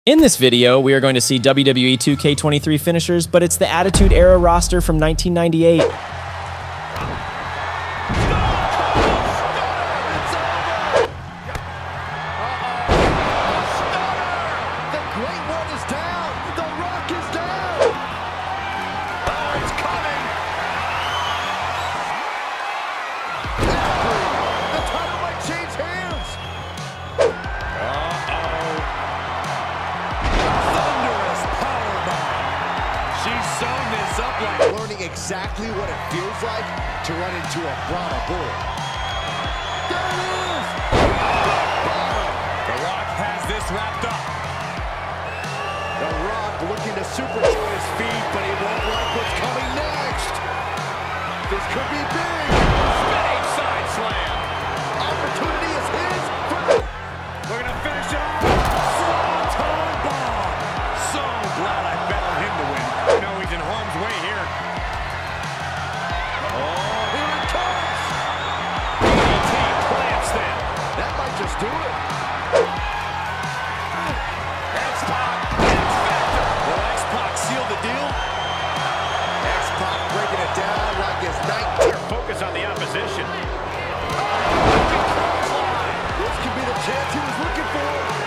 In this video, we are going to see WWE 2K23 finishers, but it's the Attitude Era roster from 1998. Learning exactly what it feels like to run into a Brahma bull. There it is! The Rock has this wrapped up. The Rock looking to supercharge his feet, but he won't like what's coming next. This could be big. Spinning side slam. Opportunity is his. We're going to finish it off. Swanton bomb. So glad I bet on him to win. I know he's in harm's way here. Just do it. X-Pac. Will X-Pac seal the deal? X-Pac breaking it down like his 19th. Focus on the opposition. This could be the chance he was looking for.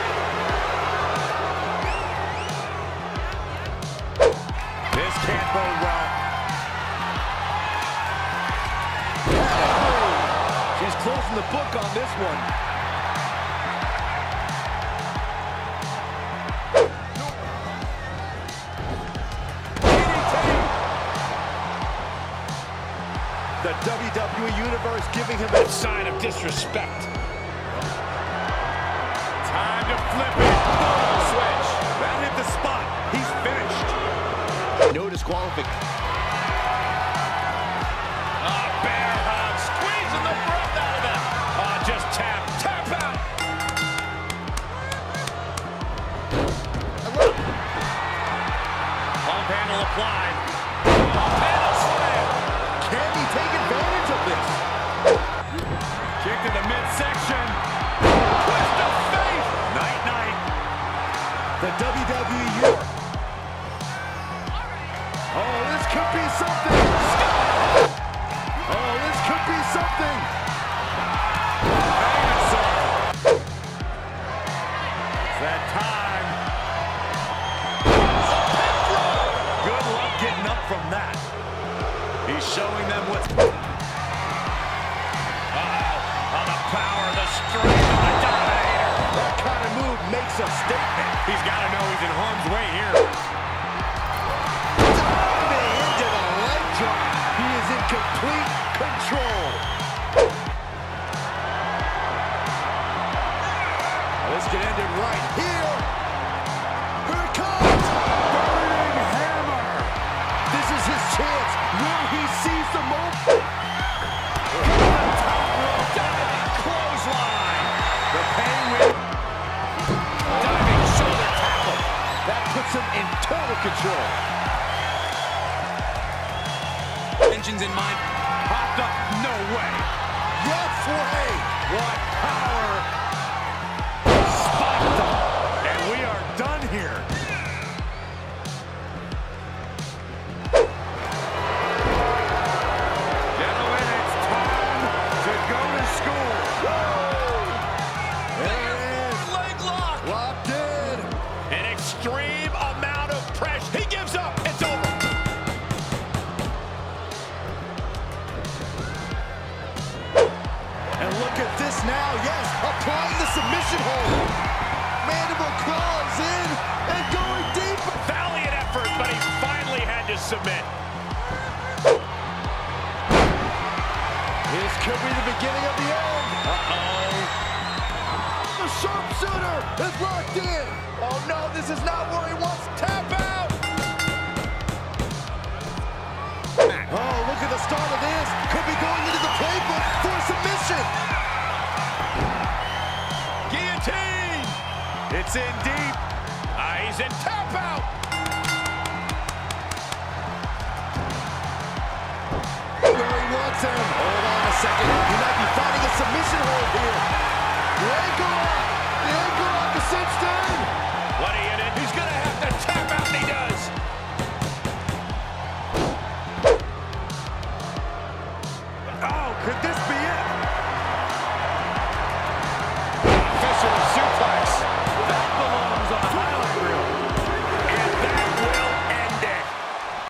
This can't bode well. She's closing the book on this one. The WWE Universe giving him a sign of disrespect. Time to flip it. Switch. That hit the spot. He's finished. No disqualification. Bear hug. Squeezing the breath out of him. Just tap. Tap out. Pump handle applied. Panel slam. Can he take advantage of this? Kick to the midsection. Twist of fate. Night-night. The WWE Universe. Oh, this could be something. Oh, this could be something. It's that time. Good luck getting up from that. He's showing them what's... On the power, the strength of the Dominator. That kind of move makes a statement. He's got to know he's in harm's way here. Diving into the leg drop. He is in complete control. This could end it right here. Here it comes. Burning hammer. This is his chance. Will he seize the moment? Diving clothesline. The Penguin. Diving shoulder tackle. That puts him in total control. Tensions in mind. Popped up. No way. Yes way. What power. Spiked up. And we are done here. Gentlemen, it's time to go to school. There it is. Leg lock. Locked in. An extreme amount of pressure. He gives up. It's over. And look at this now. Yes, applying the submission hold. Mandible claws in and going deep. Valiant effort, but he finally had to submit. This could be the beginning of the end. Uh-oh. The sharpshooter is locked in. Oh no, this is not where he wants. Tap out. Oh, look at the start of this. Could be going into the playbook for submission. Guillotine. It's in deep. He's in tap out.